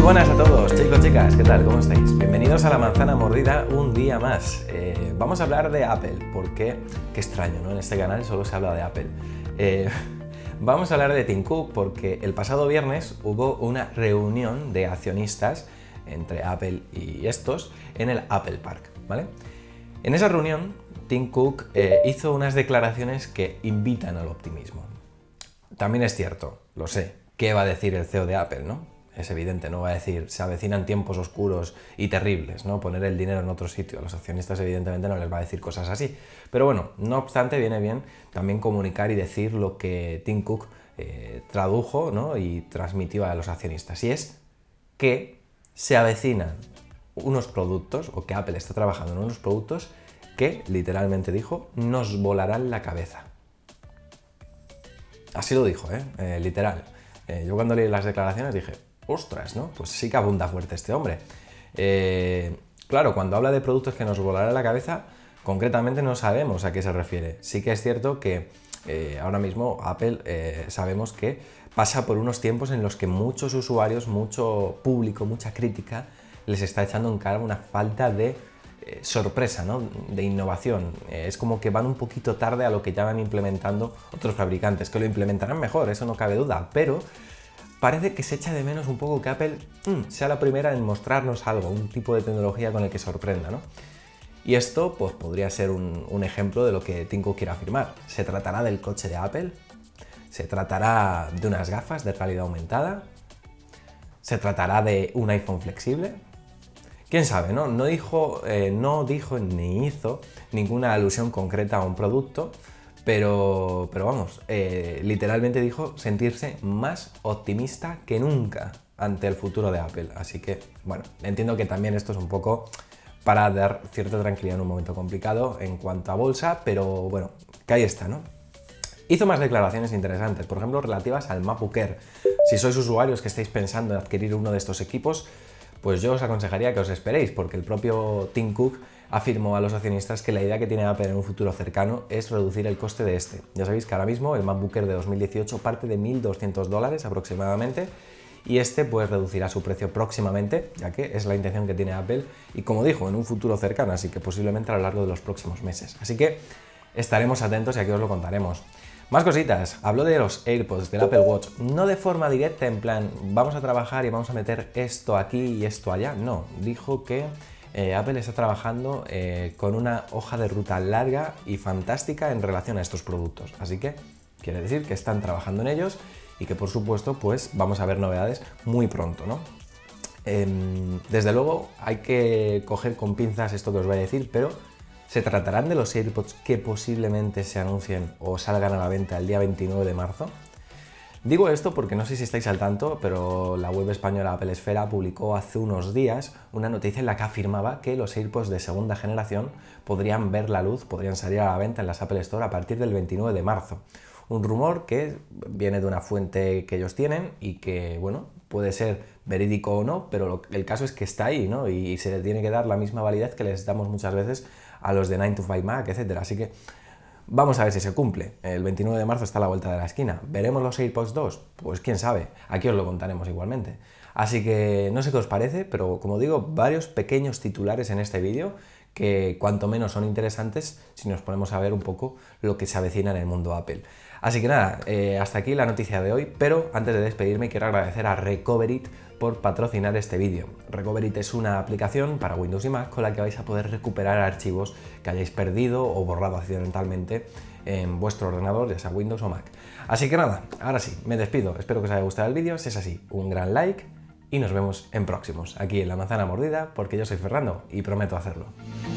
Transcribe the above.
buenas a todos, chicos, chicas, ¿qué tal? ¿Cómo estáis? Bienvenidos a La Manzana Mordida un día más. Vamos a hablar de Apple, porque qué extraño, ¿no? En este canal solo se habla de Apple. Vamos a hablar de Tim Cook porque el pasado viernes hubo una reunión de accionistas entre Apple y estos en el Apple Park, ¿vale? En esa reunión, Tim Cook hizo unas declaraciones que invitan al optimismo. También es cierto, lo sé, ¿qué va a decir el CEO de Apple, no? Es evidente, no va a decir, se avecinan tiempos oscuros y terribles, ¿no? Poner el dinero en otro sitio. A los accionistas evidentemente no les va a decir cosas así. Pero bueno, no obstante, viene bien también comunicar y decir lo que Tim Cook tradujo, ¿no? Y transmitió a los accionistas. Y es que se avecinan unos productos, o que Apple está trabajando en unos productos que, literalmente dijo, nos volarán la cabeza. Así lo dijo, literal. Yo cuando leí las declaraciones dije, ostras, ¿no? Pues sí que abunda fuerte este hombre. Claro, cuando habla de productos que nos volarán la cabeza, concretamente no sabemos a qué se refiere. Sí que es cierto que ahora mismo Apple sabemos que pasa por unos tiempos en los que muchos usuarios, mucho público, mucha crítica, les está echando en cara una falta de sorpresa, ¿no? De innovación. Es como que van un poquito tarde a lo que ya van implementando otros fabricantes, que lo implementarán mejor, eso no cabe duda, pero parece que se echa de menos un poco que Apple sea la primera en mostrarnos algo, un tipo de tecnología con el que sorprenda, ¿no? Y esto pues, podría ser un ejemplo de lo que Tim Cook quiere afirmar. ¿Se tratará del coche de Apple? ¿Se tratará de unas gafas de realidad aumentada? ¿Se tratará de un iPhone flexible? ¿Quién sabe, no? No dijo ni hizo ninguna alusión concreta a un producto, pero vamos, literalmente dijo sentirse más optimista que nunca ante el futuro de Apple. Así que, bueno, entiendo que también esto es un poco para dar cierta tranquilidad en un momento complicado en cuanto a bolsa, pero bueno, que ahí está, ¿no? Hizo más declaraciones interesantes, por ejemplo, relativas al MacBook Air. Si sois usuarios que estáis pensando en adquirir uno de estos equipos, pues yo os aconsejaría que os esperéis, porque el propio Tim Cook afirmó a los accionistas que la idea que tiene Apple en un futuro cercano es reducir el coste de este. Ya sabéis que ahora mismo el MacBook Air de 2018 parte de $1.200 aproximadamente, y este pues reducirá su precio próximamente, ya que es la intención que tiene Apple, y como dijo, en un futuro cercano, así que posiblemente a lo largo de los próximos meses. Así que estaremos atentos y aquí os lo contaremos. Más cositas, habló de los AirPods, del Apple Watch, no de forma directa en plan vamos a trabajar y vamos a meter esto aquí y esto allá, no, dijo que Apple está trabajando con una hoja de ruta larga y fantástica en relación a estos productos, así que quiere decir que están trabajando en ellos y que por supuesto pues vamos a ver novedades muy pronto, ¿no? Desde luego hay que coger con pinzas esto que os voy a decir, pero ¿se tratarán de los AirPods que posiblemente se anuncien o salgan a la venta el día 29 de marzo? Digo esto porque no sé si estáis al tanto, pero la web española Apple Esfera publicó hace unos días una noticia en la que afirmaba que los AirPods de segunda generación podrían ver la luz, podrían salir a la venta en las Apple Store a partir del 29 de marzo. Un rumor que viene de una fuente que ellos tienen y que, bueno, puede ser verídico o no, pero el caso es que está ahí, ¿no? Y se le tiene que dar la misma validez que les damos muchas veces a los de 9 to 5 Mac, etc. Así que vamos a ver si se cumple. El 29 de marzo está a la vuelta de la esquina. ¿Veremos los AirPods 2? Pues quién sabe. Aquí os lo contaremos igualmente. Así que no sé qué os parece, pero como digo, varios pequeños titulares en este vídeo que cuanto menos son interesantes si nos ponemos a ver un poco lo que se avecina en el mundo Apple. Así que nada, hasta aquí la noticia de hoy, pero antes de despedirme quiero agradecer a Recoverit por patrocinar este vídeo. Recoverit es una aplicación para Windows y Mac con la que vais a poder recuperar archivos que hayáis perdido o borrado accidentalmente en vuestro ordenador, ya sea Windows o Mac. Así que nada, ahora sí, me despido. Espero que os haya gustado el vídeo. Si es así, un gran like y nos vemos en próximos, aquí en La Manzana Mordida, porque yo soy Fernando y prometo hacerlo.